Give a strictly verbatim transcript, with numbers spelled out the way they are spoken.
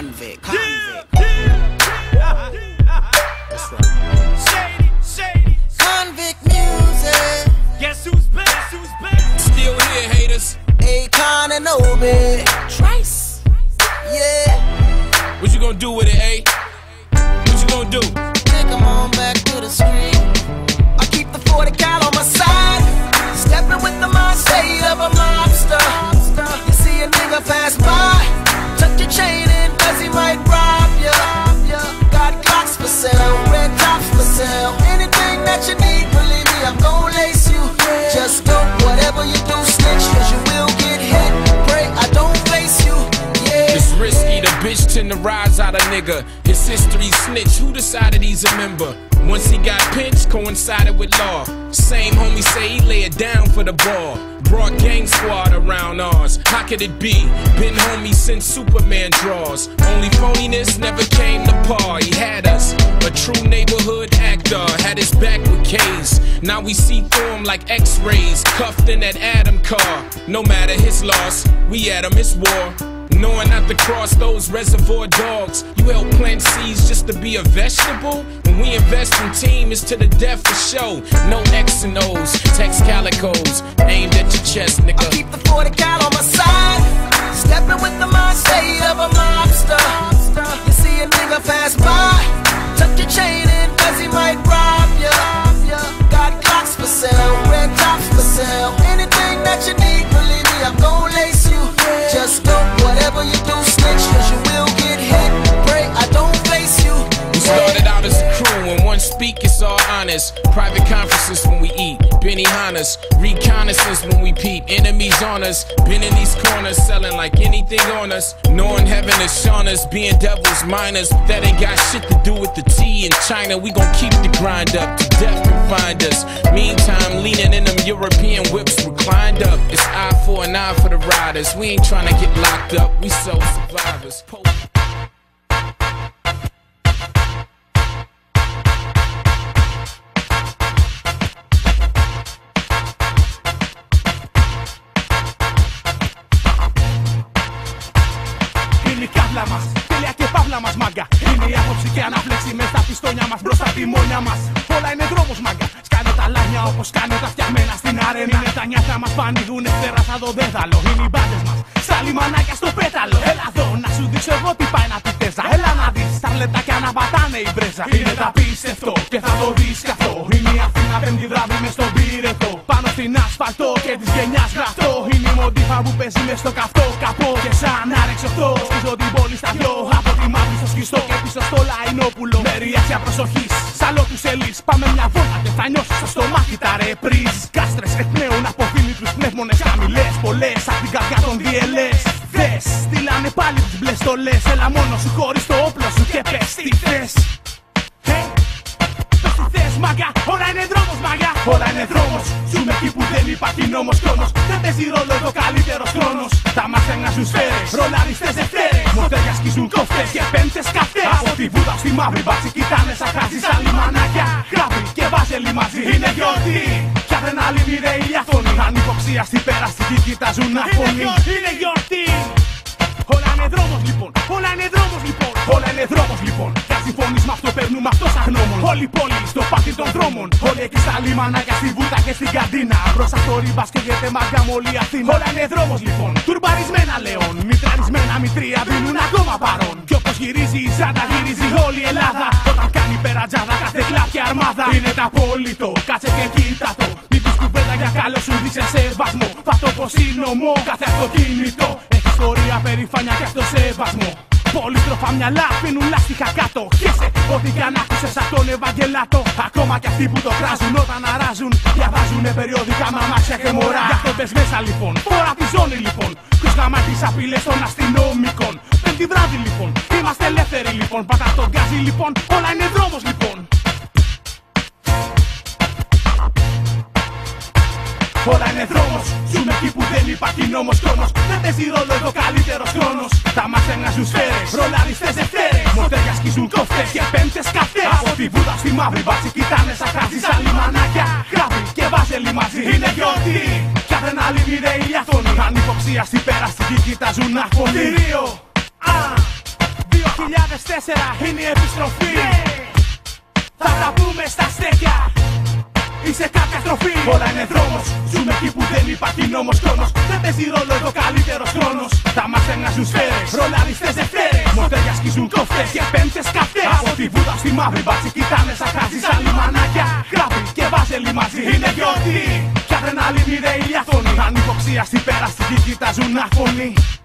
Convict. Convict. That's right. Shady, shady. Convict music. Guess who's back? Guess who's back? Still here, haters. Akon and Obi. Trice. Yeah. What you gonna do with it, eh? What you gonna do? Take 'em on back to the street. I keep the forty cal on my side. Stepping with the mindset of a mobster. You see a nigga pass by, tuck your chain in cause he might rob ya. Got clocks for sale, red tops for sale. Anything that you need, believe me, I'm gon' lace you. Just don't, whatever you do, snitch, cause you will get hit. Pray I don't face you, yeah. It's risky, the bitch tend to rise out a nigga. His history snitch, who decided he's a member? Once he got pinched, coincided with law. Same homie say he lay it down for the ball. Brought gang squad around ours. How could it be? Been homie since Superman draws. Only phoniness never came to par. He had us, a true neighborhood actor. Had his back with K's. Now we see through him like X-rays. Cuffed in that Adam car. No matter his loss, we at him, it's war. Knowing not to cross those reservoir dogs. You help plant seeds just to be a vegetable? When we invest in team, it's to the death for show. No X and O's, text calicos, aimed at your chest, nigga. I keep the forty cal on my side. Stepping with the mindset of a mobster. You see a nigga pass by, tuck your chain in cause he might rob ya. Got clocks for sale, red tops for sale. Anything that you need, believe me, I'm gon' lace you. Just don't, whatever you do, snitch, cause you will get hit. Pray I don't face you. We started out as a crew, when one speak, it's all honest. Private conferences when we eat, Benny Hannes. Reconnaissance when we peep, enemies on us. Been in these corners, selling like anything on us. Knowing heaven is shown us, being devils minors. That ain't got shit to do with the tea in China. We gon' keep the grind up, to death can find us. Meantime, leaning in them European whips reclined up. It's eye for an eye for the riders. We ain't trying to get locked up, we soul survivors. Po Είναι η κάβλα μας, τέλεια και παύλα μας, μάγκα. Είναι η άποψη και ανάπλεξη μες στα πιστόνια μας, μπροστά τη μόνια μας. Όλα είναι δρόμος, μάγκα. Σκάνε τα λάνια όπως κάνε τα φτιαγμένα στην αρένα. Είναι τα νιάτα μας που ανοίγουνε φτερά σαν το δέδαλο. Είναι οι μπάντες μας, στα λιμανάκια στο πέταλο. Έλα εδώ να σου δείξω εγώ τι πάει να τη τέζα. Έλα να δεις τα λετάκια να πατάνε η μπρέζα. Είναι τα πίστευτο και θα το δεις κι αυτό. Είναι η Αθήνα πέμπτη βράδυ μες στον πύρετο. Πάνω στην ασφαλτό και της γενιάς γραφτό. Είναι η μοντίφα που παίζει μες στο καυτό καπό. Και σαν άρεξοχτό σκίζω την πόλη στα δυο. Από τη μαύρη στο σκιστό και πίσω στο λαϊνόπουλο. Με ριάξια προσοχής, σαλό του σελής. Πάμε μια βόλτα και θα νιώσεις στο στομάχι τα ρεπρίζ. Κάστρες εκπνέουν από φίλοι πνεύμονες χαμηλές. Πολλές απ' την καρδιά των ντι ελ ες. Δες, στείλανε πάλι τις μπλες στολές. Έλα μόνο σου χωρίς το όπλο σου και πες τι θες. Hey. Πες τι θες, μάγκα, όλα είναι δρόμος, μάγκα. Όλα είναι δρόμος, ζούμε εκεί που δεν υπάρχει νόμος χρόνος. Δεν παίζει ρόλο εδώ καλύτερος χρόνος. Τα μάτια βγάζουν σφαίρες, ρολαριστές δευτέρες. Μοντέρια σκίζουν κόφτες και πέμπτες καυτές. Από τη βούδα στη μαύρη μπάτσι κοιτάνε σαν χάζι σαν λιμανάκια. Γράβει και βάζελοι μαζί, είναι γιορτή. Κι αδρεναλίνη ρε ηλιαθώνει. Ανυποψία στην πέραστη κοιτάζουν αφωνή. Είναι γιορτή. Όλα είναι δρόμος λοιπόν, όλα είναι δρόμος λοιπόν. Όλα είναι δρόμος λοιπόν. Κι αν συμφωνείς με αυτό παίρνουμε αυτό σαν γνώμων. Όλη η πόλη στο πάρτι των δρόμων. Όλοι εκεί στα λιμανάκια, στη βούτα και στην καντίνα. Μπροστά στο ρίμπας και γιατί μαγκά με όλη Αθήνα. Όλα είναι δρόμος λοιπόν. Τουρμπαρισμένα λεόν. Μητραρισμένα μητρία δίνουν ακόμα παρόν. Κι όπως γυρίζει η Ζάντα γυρίζει όλη η Ελλάδα. Όταν κάνει περατζάδα κάθε κλάπια αρμάδα. Είναι τα απόλυτο, κάτσε και κοίτα το. Μην πεις κουβέντα για καλό σου δείξε σεβασμό. Θα το πω σύνομό κάθε αυτοκίνητο. Ιστορία, περηφάνεια και αυτοσεβασμό. Πολύτροφα μυαλά πίνουν λάστιχα κάτω. Χέσε ό,τι κι αν άκουσες από τον Ευαγγελάτο. Ακόμα κι αυτοί που το κράζουν όταν αράζουν. Διαβάζουνε περιοδικά με αμάξια και μωρά. Γι' αυτό πες μέσα λοιπόν, φορά τη ζώνη λοιπόν. Ποιος γαμάει τις απειλές των αστυνομικών. Πέμπτη βράδυ λοιπόν, είμαστε ελεύθεροι λοιπόν. Πατά τον γκάζι λοιπόν, όλα είναι δρόμος λοιπόν. Όλα είναι δρόμος, ζούμε εκεί που δεν υπάρχει νόμος χρόνος. Δεν παίζει ρόλο εδώ καλύτερος χρόνος. Τα μάτια βγάζουν σφαίρες, ρολαριστές δευτέρες. Μοντέρια σκίζουν κόφτες και πέμπτες καυτές. Από τη βούδα στη μαύρη μπάτσι κοιτάνε σαν χάζι σαν λιμανάκια. Γράβει και βάζελοι μαζί, είναι γιορτή. Κι αδρεναλίνη ρε ηλιαθώνει. Ανυποψία στην πέραστη κοιτάζουν αφωνή. Δύο, α, δύο χιλιάδες τέσσερα είναι η επιστροφή. Θα τα πούμε στα στέκια ή σε κάποια στροφή. Όλα είναι δρόμος, ζούμε εκεί που δεν υπάρχει νόμος. Χρόνος, δεν παίζει ρόλο εδώ καλύτερος χρόνος. Τα μας δεν μοιάζουν σφαίρες, ρολαριστές δευτέρες. Μοντέρια σκίζουν κόφτες και πέμπτες καυτές. Από τη βούτα στη μαύρη μπάτσι κοιτάνε σαν χάζι σαν λιμανάκια. Γράβει και βάζελοι μαζί είναι γιορτή. Κι αδρεναλίνη ρε ηλιαθώνει. Αν υποξία στην πέρα στη γη κοιτάζουν αφωνή.